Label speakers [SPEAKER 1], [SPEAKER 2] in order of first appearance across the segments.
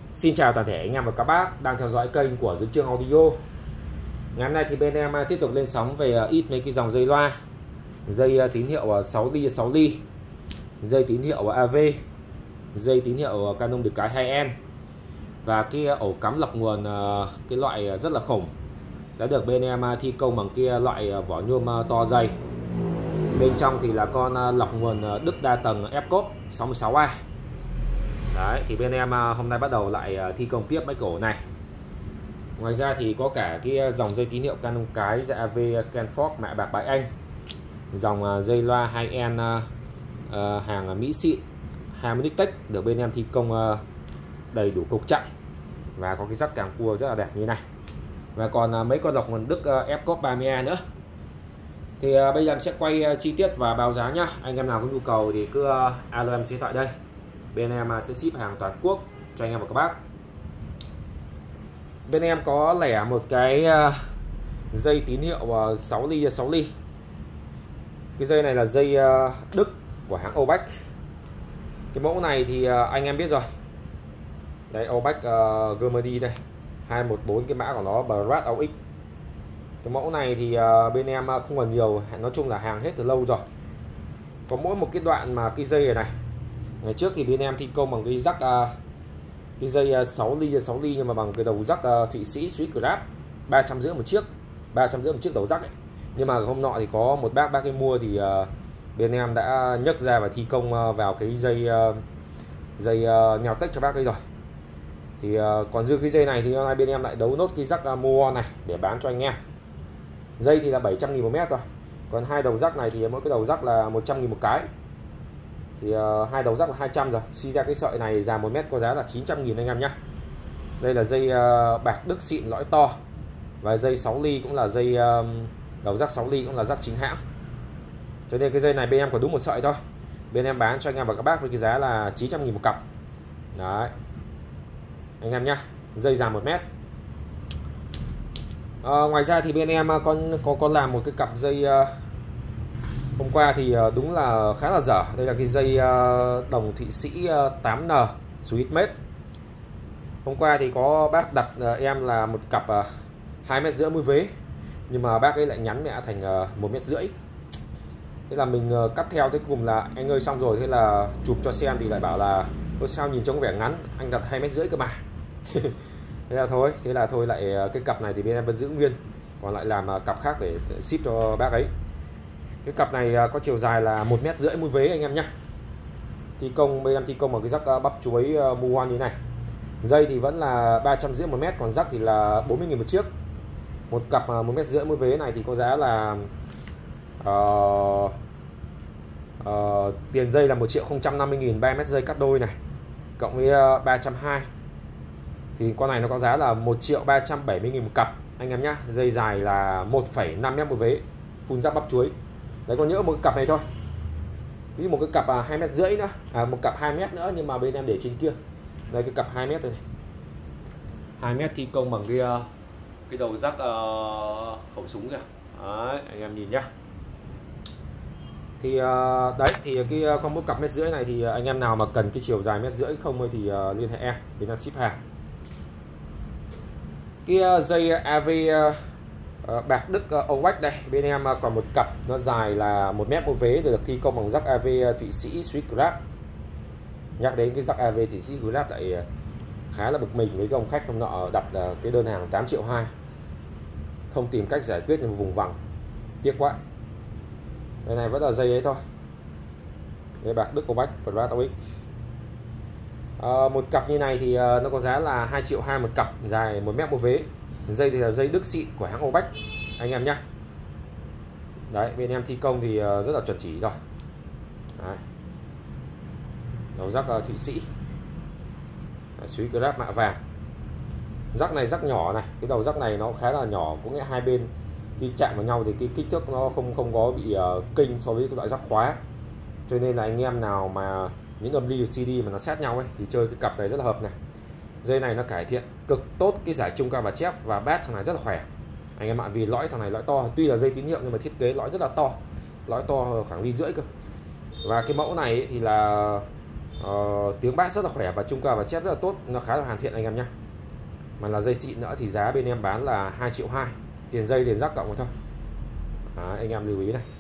[SPEAKER 1] Xin chào toàn thể anh em và các bác đang theo dõi kênh của Dũng Chương Audio. Ngày hôm nay thì bên em tiếp tục lên sóng về ít mấy cái dòng dây loa, dây tín hiệu 6 ly 6 ly, dây tín hiệu AV, dây tín hiệu Canon được cái 2N và cái ổ cắm lọc nguồn cái loại rất là khủng đã được bên em thi công bằng cái loại vỏ nhôm to dày. Bên trong thì là con lọc nguồn Đức đa tầng F-cop 66A. Đấy, thì bên em hôm nay bắt đầu lại thi công tiếp mấy cổ này. Ngoài ra thì có cả cái dòng dây tín hiệu Canon cái, dây AV Kenford mạ bạc bãi Anh, dòng dây loa 2N hàng Mỹ xịn Harmonic Tech được bên em thi công đầy đủ cục chặn và có cái rắc càng cua rất là đẹp như này. Và còn mấy con lọc nguồn Đức F-cop 30A nữa. Thì bây giờ em sẽ quay chi tiết và báo giá nhá. Anh em nào có nhu cầu thì cứ alo em số điện thoại đây. Bên em sẽ ship hàng toàn quốc cho anh em và các bác. Bên em có lẻ một cái dây tín hiệu 6 ly 6 ly. Cái dây này là dây Đức của hãng Obeck. Cái mẫu này thì anh em biết rồi. Đấy, Obeck Germany đây, 214 cái mã của nó Brad OX. Cái mẫu này thì bên em không còn nhiều, nói chung là hàng hết từ lâu rồi. Có mỗi một cái đoạn mà cái dây này ngày trước thì bên em thi công bằng cái rắc cái dây 6 ly nhưng mà bằng cái đầu rắc Thụy Sĩ Swiss 350 một chiếc, 350 một chiếc đầu rắc ấy. Nhưng mà hôm nọ thì có một bác ấy mua thì bên em đã nhấc ra và thi công vào cái dây nhào tách cho bác ấy rồi. Thì còn dư cái dây này thì hôm nay bên em lại đấu nốt cái rắc Muon này để bán cho anh em. Dây thì là 700.000 một mét rồi. Còn hai đầu rắc này thì mỗi cái đầu rắc là 100.000 một cái. Thì hai đầu rắc là 200 rồi. Suy ra cái sợi này dài 1 mét có giá là 900.000 anh em nhé. Đây là dây bạc Đức xịn lõi to. Và dây 6 ly cũng là dây đầu rắc 6 ly cũng là rắc chính hãng. Cho nên cái dây này bên em có đúng một sợi thôi. Bên em bán cho anh em và các bác với cái giá là 900.000 một cặp. Đấy anh em nhé. Dây dài 1 mét. Ngoài ra thì bên em có làm một cái cặp dây hôm qua thì đúng là khá là dở. Đây là cái dây đồng Thụy Sĩ 8N Swiss made. Hôm qua thì có bác đặt em là một cặp 2,5 mét mũi vế, nhưng mà bác ấy lại nhắn mẹ thành 1,5 mét. Thế là mình cắt theo, tới cùng là anh ơi xong rồi, thế là chụp cho xem thì lại bảo là ôi sao nhìn trông vẻ ngắn, anh đặt 2,5 mét cơ mà. Thế là thôi lại cái cặp này thì bên em vẫn giữ nguyên, còn lại làm cặp khác để ship cho bác ấy. Cái cặp này có chiều dài là 1,5 mét mũi vế anh em nhé. Thi công bên em thi công bằng cái rắc bắp chuối Muon như này. Dây thì vẫn là 350 một mét, còn rắc thì là 40.000 một chiếc. Một cặp 1,5 mét mũi vế này thì có giá là tiền dây là 1.050.000, 3 mét dây cắt đôi này cộng với 320 thì con này nó có giá là 1.370.000 một cặp anh em nhé. Dây dài là 1,5 mét một vế, phun rắc bắp chuối. Đấy, còn nhớ một cái cặp này thôi. Ví dụ một cái cặp 2,5 mét nữa, một cặp 2 mét nữa nhưng mà bên em để trên kia. Đây cái cặp 2 mét này, 2 mét thi công bằng cái đầu rắc khẩu súng kìa. Đấy, anh em nhìn nhá. Thì đấy thì cái con mỗi cặp 1,5 mét này thì anh em nào mà cần cái chiều dài 1,5 mét không thì liên hệ em, bên em ship hàng. Cái dây AV bạc Đức Obeck đây, bên em còn một cặp nó dài là 1 mét một vế được thi công bằng rắc AV Thụy Sĩ Swiss. Nhắc đến cái rắc AV Thụy Sĩ Swiss lại khá là bực mình với cái ông khách hôm nọ đặt cái đơn hàng 8,2 triệu, không tìm cách giải quyết nhưng vùng vằng, tiếc quá. Cái này vẫn là dây ấy thôi, dây bạc Đức Obeck Brad OX. Một cặp như này thì nó có giá là 2,2 triệu một cặp, dài 1 mét một vế. Dây thì là dây Đức xịn của hãng Obeck anh em nhé. Đấy, bên em thi công thì rất là chuẩn chỉ rồi. Đấy. Đầu rắc Thụy Sĩ Swiss mạ vàng. Rắc này rắc nhỏ này, cái đầu rắc này nó khá là nhỏ, cũng nghĩa hai bên khi chạm vào nhau thì cái kích thước nó không có bị kinh so với cái loại rắc khóa. Cho nên là anh em nào mà những âm ly CD mà nó sát nhau ấy thì chơi cái cặp này rất là hợp này. Dây này nó cải thiện cực tốt cái giải trung cao và chép, và bát thằng này rất là khỏe anh em ạ. Vì lõi thằng này lõi to, tuy là dây tín hiệu nhưng mà thiết kế lõi rất là to, lõi to khoảng 1,5 ly cơ. Và cái mẫu này thì là Tiếng bass rất là khỏe và trung cao và chép rất là tốt, nó khá là hoàn thiện anh em nhé. Mà là dây xịn nữa thì giá bên em bán là 2,2 triệu, tiền dây tiền rắc cộng thôi. Anh em lưu ý này.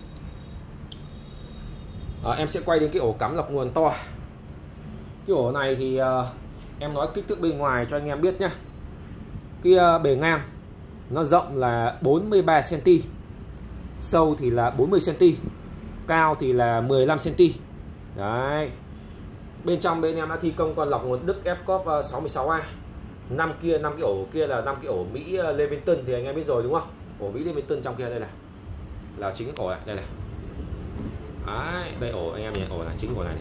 [SPEAKER 1] Em sẽ quay đến cái ổ cắm lọc nguồn to. Cái ổ này thì em nói kích thước bên ngoài cho anh em biết nhé. Cái bề ngang nó rộng là 43 cm, sâu thì là 40 cm, cao thì là 15 cm. Đấy. Bên trong bên em đã thi công con lọc nguồn Đức F-Corp 66A. 5 cái ổ kia là 5 cái ổ Mỹ Leviton thì anh em biết rồi đúng không? Ổ Mỹ Leviton trong kia đây này là chính ổ này, đây này. Đấy, đây ổ anh em nhìn, ổ này chính ổ này.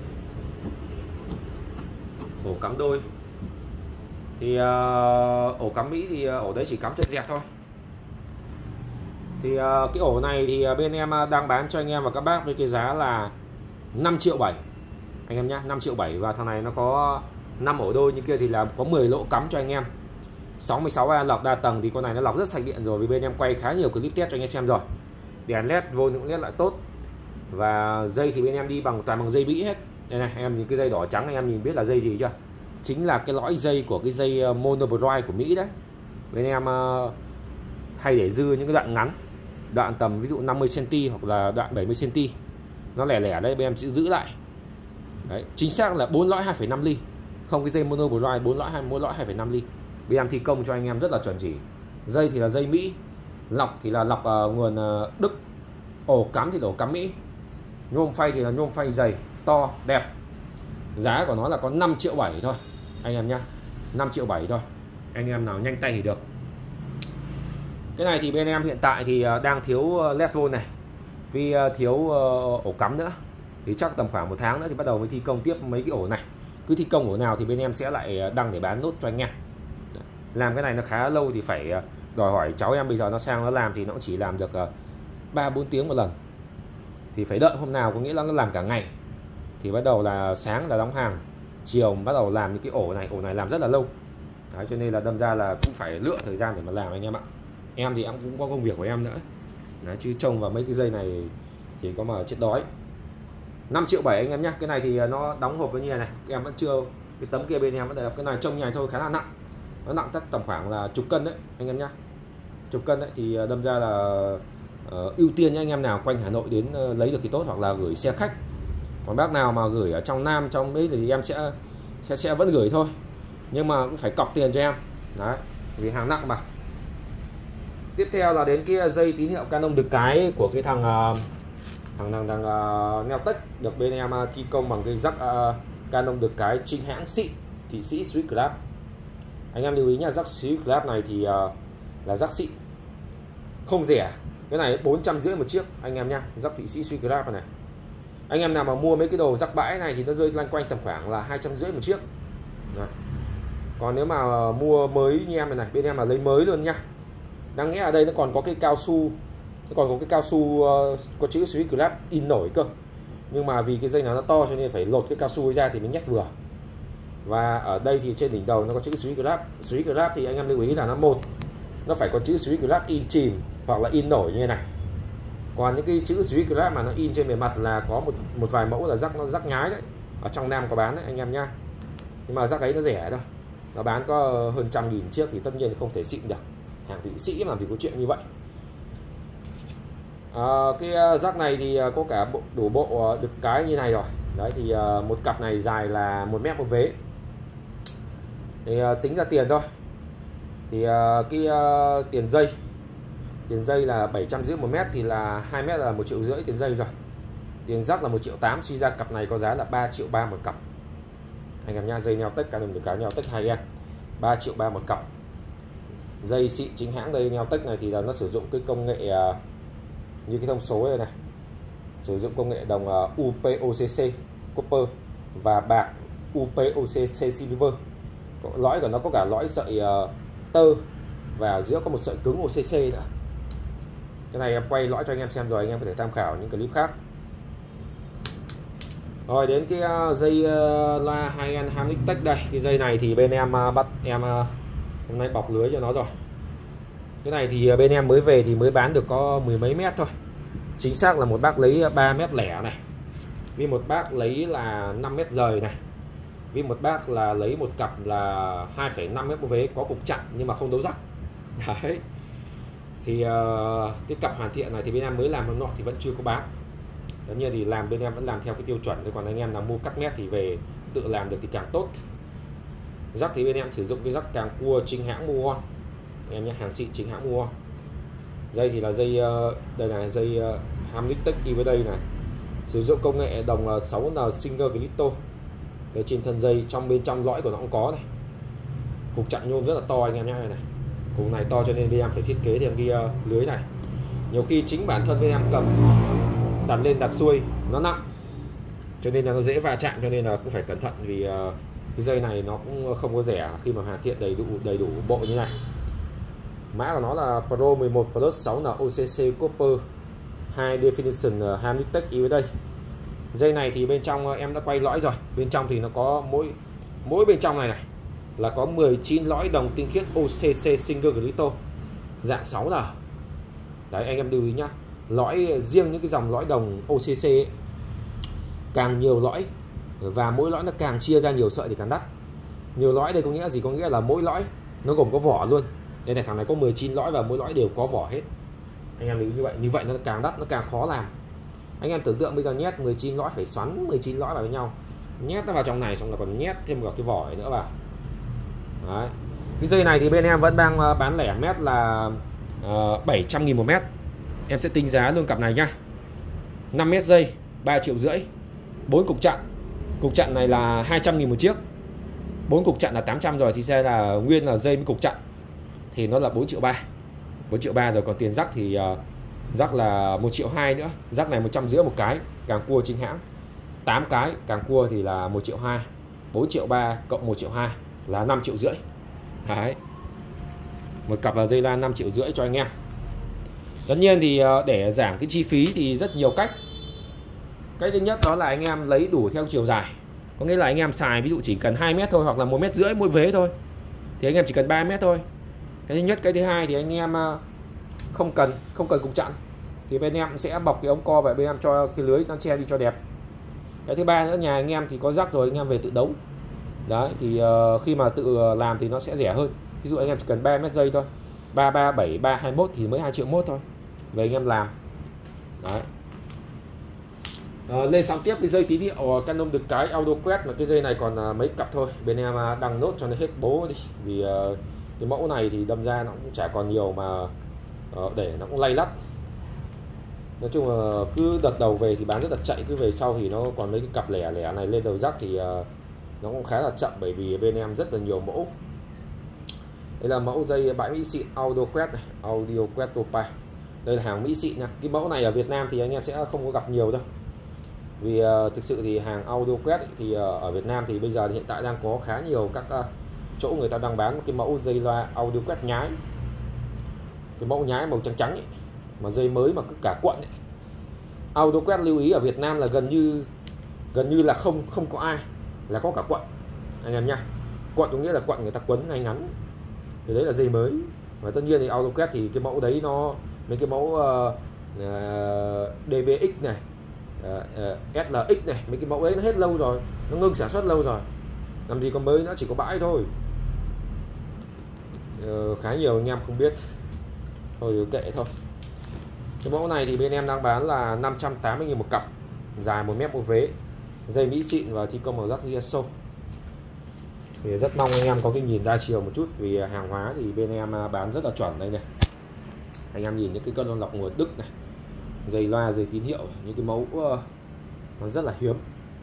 [SPEAKER 1] Ổ cắm đôi. Thì ổ cắm Mỹ thì ổ đấy chỉ cắm chân dẹt thôi. Thì cái ổ này thì bên em đang bán cho anh em và các bác với cái giá là 5,7 triệu anh em nhé, 5,7 triệu. Và thằng này nó có 5 ổ đôi như kia thì là có 10 lỗ cắm cho anh em. 66A lọc đa tầng thì con này nó lọc rất sạch điện rồi, vì bên em quay khá nhiều clip test cho anh em xem rồi. Đèn led vô cũng led lại tốt. Và dây thì bên em đi toàn bằng dây Mỹ hết. Đây này, em nhìn cái dây đỏ trắng anh em nhìn biết là dây gì chưa? Chính là cái lõi dây của cái dây Monobright của Mỹ đấy. Bên em hay để dư những cái đoạn ngắn, đoạn tầm ví dụ 50 cm hoặc là đoạn 70 cm, nó lẻ lẻ đây bên em sẽ giữ lại. Đấy, chính xác là 4 lõi 2,5 ly. Không, cái dây Monobright 4 lõi 2,5 ly. Bên em thi công cho anh em rất là chuẩn chỉ. Dây thì là dây Mỹ, lọc thì là lọc nguồn Đức, ổ cắm thì là ổ cắm Mỹ, nhôm phay thì là nhôm phay dày to đẹp. Giá của nó là có 5,7 triệu thôi anh em nhá, 5,7 triệu thôi. Anh em nào nhanh tay thì được. Cái này thì bên em hiện tại thì đang thiếu led volt này, vì thiếu ổ cắm nữa. Thì chắc tầm khoảng 1 tháng nữa thì bắt đầu mới thi công tiếp mấy cái ổ này. Cứ thi công ổ nào thì bên em sẽ lại đăng để bán nốt cho anh em. Làm cái này nó khá lâu thì phải đòi hỏi cháu em bây giờ nó sang nó làm thì nó chỉ làm được 3-4 tiếng một lần. Thì phải đợi hôm nào, có nghĩa là nó làm cả ngày. Thì bắt đầu là sáng là đóng hàng, chiều bắt đầu làm những cái ổ này làm rất là lâu. Đấy, cho nên là đâm ra là cũng phải lựa thời gian để mà làm anh em ạ. Em thì em cũng có công việc của em nữa. Đấy, chứ trông vào mấy cái dây này thì có mà chết đói. 5,7 triệu anh em nhé. Cái này thì nó đóng hộp như này, em vẫn chưa, cái tấm kia bên em vẫn đẹp. Cái này trông như này thôi khá là nặng, nó nặng chắc tầm khoảng là chục cân đấy anh em nhé, chục cân đấy. Thì đâm ra là ưu tiên những anh em nào quanh Hà Nội đến lấy được thì tốt, hoặc là gửi xe khách. Còn bác nào mà gửi ở trong Nam trong đấy thì em sẽ vẫn gửi thôi, nhưng mà cũng phải cọc tiền cho em đấy, vì hàng nặng mà. Tiếp theo là đến cái dây tín hiệu Canon được cái của cái thằng Neotech, được bên em thi công bằng cái rắc Canon được cái chính hãng xịn, Thụy Sĩ Swiss Club. Anh em lưu ý nha, rắc Swiss Club này thì là rắc xịn, không rẻ. Cái này 450 một chiếc anh em nha, rắc Thụy Sĩ Swiss Club này. Anh em nào mà mua mấy cái đồ rắc bãi này thì nó rơi loanh quanh tầm khoảng là 250 một chiếc. Đấy. Còn nếu mà mua mới như em này, bên em là lấy mới luôn nha. Đáng nghĩa ở đây nó còn có cái cao su, có chữ Swiss Club in nổi cơ. Nhưng mà vì cái dây nào nó to cho nên phải lột cái cao su ra thì mới nhét vừa. Và ở đây thì trên đỉnh đầu nó có chữ Swiss Club. Swiss Club thì anh em lưu ý là nó phải có chữ Swiss Club in chìm hoặc là in nổi như thế này. Còn những cái chữ Swiss Club mà nó in trên bề mặt là có một vài mẫu là rắc nhái đấy, ở trong Nam có bán đấy anh em nhá. Nhưng mà rắc ấy nó rẻ thôi, nó bán có hơn 100.000 chiếc thì tất nhiên không thể xịn được. Hàng Thụy Sĩ làm thì có chuyện như vậy. Cái rắc này thì có cả đủ bộ được cái như này rồi. Đấy thì một cặp này dài là 1 mét một vế. Thì tính ra tiền thôi. Thì cái tiền dây là 750 một mét, thì là 2 mét là 1,5 triệu tiền dây rồi. Tiền rắc là 1,8 triệu, suy ra cặp này có giá là 3,3 triệu một cặp. Anh em nha, dây Neotech Canon được cái Neotech 2N 3,3 triệu một cặp. Dây xịn chính hãng đây Neotech này thì là nó sử dụng cái công nghệ như cái thông số này này, sử dụng công nghệ đồng UPOCC copper và bạc UPOCC silver. Lõi của nó có cả lõi sợi tơ và ở giữa có một sợi cứng OCC nữa. Cái này em quay lõi cho anh em xem rồi, anh em có thể tham khảo những clip khác. Rồi đến cái dây loa 2N Hamnic đây. Cái dây này thì bên em bắt em hôm nay bọc lưới cho nó rồi. Cái này thì bên em mới về thì mới bán được có 10 mấy mét thôi. Chính xác là một bác lấy 3 mét lẻ này. vì một bác lấy là 5 mét rời này, vì một bác là lấy một cặp là 2,5 mét một vế, có cục chặn nhưng mà không đấu rắc. Đấy thì cái cặp hoàn thiện này thì bên em mới làm hôm nọ thì vẫn chưa có bán. Tất nhiên thì làm bên em vẫn làm theo cái tiêu chuẩn, còn anh em nào mua cắt mét thì về tự làm được thì càng tốt. Rắc thì bên em sử dụng cái rắc càng cua chính hãng mua em nhé, hàng xịn chính hãng mua. Dây thì là dây đây này, dây Hamnictech đi với đây này, sử dụng công nghệ đồng 6N Singer Glitter. Đây, trên thân dây bên trong lõi của nó cũng có này, cục chặn nhôm rất là to anh em nhé. Này cục này to cho nên bên em phải thiết kế thêm cái lưới này. Nhiều khi chính bản thân bên em cầm đặt lên đặt xuôi nó nặng, cho nên là nó dễ va chạm, cho nên là cũng phải cẩn thận, vì cái dây này nó cũng không có rẻ khi mà hoàn thiện đầy đủ bộ như này. Mã của nó là Pro 11 Plus 6N OCC Copper High Definition Hamnictech với đây. Dây này thì bên trong em đã quay lõi rồi, bên trong thì nó có mỗi bên trong này là có 19 lõi đồng tinh khiết OCC Single Glitter dạng 6N. Đấy anh em lưu ý nhá, lõi riêng những cái dòng lõi đồng OCC ấy, càng nhiều lõi và mỗi lõi nó càng chia ra nhiều sợi thì càng đắt. Nhiều lõi đây có nghĩa là gì? Có nghĩa là mỗi lõi nó gồm có vỏ luôn. Đây này, thằng này có 19 lõi và mỗi lõi đều có vỏ hết. Anh em lưu ý như vậy nó càng đắt, nó càng khó làm. Anh em tưởng tượng bây giờ nhét 19 lõi, phải xoắn 19 lõi vào với nhau, nhét nó vào trong này xong là còn nhét thêm một cái vỏ nữa vào. Đấy. Cái dây này thì bên em vẫn đang bán lẻ mét là 700.000 một mét. Em sẽ tính giá luôn cặp này nhá. 5 mét dây 3,5 triệu, 4 cục chặn. Cục chặn này là 200.000 một chiếc. 4 cục chặn là 800 rồi, thì sẽ là nguyên là dây với cục chặn thì nó là 4,3 triệu. 4,3 triệu rồi, còn tiền rắc thì rắc là 1,2 triệu nữa. Rắc này 150 một cái, càng cua chính hãng. 8 cái càng cua thì là 1,2 triệu. 4,3 triệu cộng 1,2 triệu là 5,5 triệu. Đấy. Một cặp là dây lan 5,5 triệu cho anh em. Tất nhiên thì để giảm cái chi phí thì rất nhiều cách. Cách thứ nhất đó là anh em lấy đủ theo chiều dài. Có nghĩa là anh em xài ví dụ chỉ cần 2 mét thôi, hoặc là 1,5 mét mỗi vế thôi, thì anh em chỉ cần 3 mét thôi. Cái thứ nhất. Cái thứ hai thì anh em không cần cục chặn thì bên em sẽ bọc cái ống co vậy, bên em cho cái lưới nó che đi cho đẹp. Cái thứ ba nữa, nhà anh em thì có rắc rồi, anh em về tự đấu. Đấy thì khi mà tự làm thì nó sẽ rẻ hơn. Ví dụ anh em chỉ cần 3 mét dây thôi, 337 321 thì mới 2,1 triệu thôi, về anh em làm. Đấy. Lên sang tiếp cái dây tín hiệu Canon được cái auto quét, mà cái dây này còn mấy cặp thôi, bên em đăng nốt cho nó hết bố đi, vì cái mẫu này thì đâm ra nó cũng chả còn nhiều mà để nó cũng lay lắt. Nói chung là cứ đợt đầu về thì bán rất là chạy, cứ về sau thì nó còn mấy cái cặp lẻ này lên đầu rắc thì nó cũng khá là chậm, bởi vì bên em rất là nhiều mẫu. Đây là mẫu dây bãi Mỹ xịn audio quét này, audio quét Topa. Đây là hàng Mỹ xịn nha. Cái mẫu này ở Việt Nam thì anh em sẽ không có gặp nhiều đâu, vì thực sự thì hàng audio quét thì ở Việt Nam thì bây giờ hiện tại đang có khá nhiều các chỗ người ta đang bán cái mẫu dây loa audio quét nhái, cái mẫu nhái màu trắng ấy, mà dây mới mà cứ cả cuộn ấy. Audio quét lưu ý ở Việt Nam là gần như là không có ai là có cả cuộn anh em nha. Cuộn có nghĩa là cuộn người ta quấn ngay ngắn, thì đấy là dây mới. Và tất nhiên thì auto quét thì cái mẫu đấy nó mấy cái mẫu DBX này, SLX này, mấy cái mẫu đấy nó hết lâu rồi, nó ngưng sản xuất lâu rồi, làm gì có mới, nó chỉ có bãi thôi. Khá nhiều anh em không biết, thôi kệ thôi. Cái mẫu này thì bên em đang bán là 580.000 một cặp, dài 1 mét một vế, dây Mỹ xịn và thi công màu rắc GSO. Thì rất mong anh em có cái nhìn đa chiều một chút, vì hàng hóa thì bên em bán rất là chuẩn. Đây này, anh em nhìn những cái cân lọc nguồn Đức này, dây loa, dây tín hiệu, những cái mẫu nó rất là hiếm.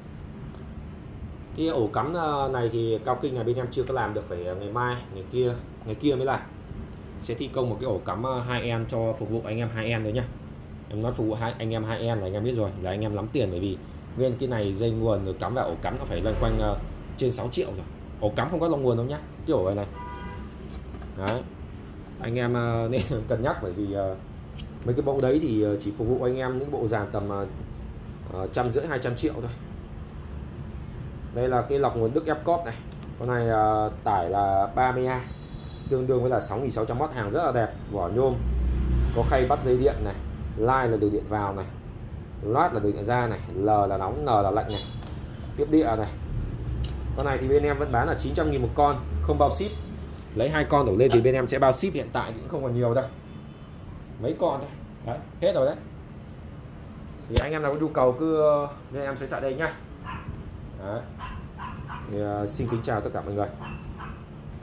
[SPEAKER 1] Cái ổ cắm này thì cao kinh này bên em chưa có làm được, phải ngày mai ngày kia mới làm. Sẽ thi công một cái ổ cắm 2N cho phục vụ anh em 2N đấy nhá. Em nói phục vụ anh em 2N là anh em biết rồi, là anh em lắm tiền, bởi vì nguyên cái này dây nguồn rồi cắm vào ổ cắm nó phải loanh quanh trên 6 triệu rồi. Ổ cắm không có lọc nguồn đâu nhá, cái ổ này. Đấy. Anh em nên cân nhắc, bởi vì mấy cái mẫu đấy thì chỉ phục vụ anh em những bộ dàn tầm 150 200 triệu thôi. Đây là cái lọc nguồn Đức Epcop này, con này tải là 30A, tương đương với là 6.600W, hàng rất là đẹp, vỏ nhôm, có khay bắt dây điện này, line là đường điện vào này. loát là đường nhận ra này, L là nóng, N là lạnh này, tiếp địa này. Con này thì bên em vẫn bán là 900.000 một con, không bao ship. Lấy 2 con đổ lên thì bên em sẽ bao ship, hiện tại thì cũng không còn nhiều đâu, mấy con thôi đấy, hết rồi đấy. Thì anh em nào có nhu cầu cứ nên em sẽ tại đây nhá. Đấy. Thì, xin kính chào tất cả mọi người.